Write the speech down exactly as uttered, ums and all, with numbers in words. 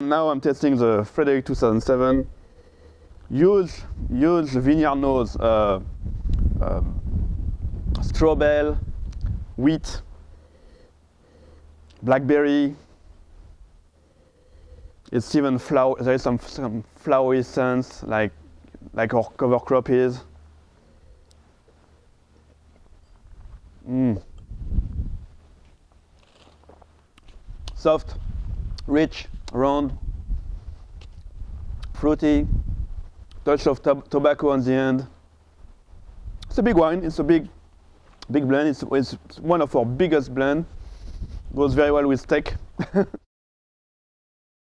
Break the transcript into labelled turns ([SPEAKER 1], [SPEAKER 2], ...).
[SPEAKER 1] Now I'm testing the Frederick two thousand seven. Huge, huge vineyard nose, uh, uh, straw bale, wheat, blackberry. It's even flower. There is some, some flowery scents, like like our cover crop is. Mm. Soft, rich, round, fruity, touch of tab tobacco on the end. It's a big wine. It's a big, big blend. It's, it's one of our biggest blends. Goes very well with steak.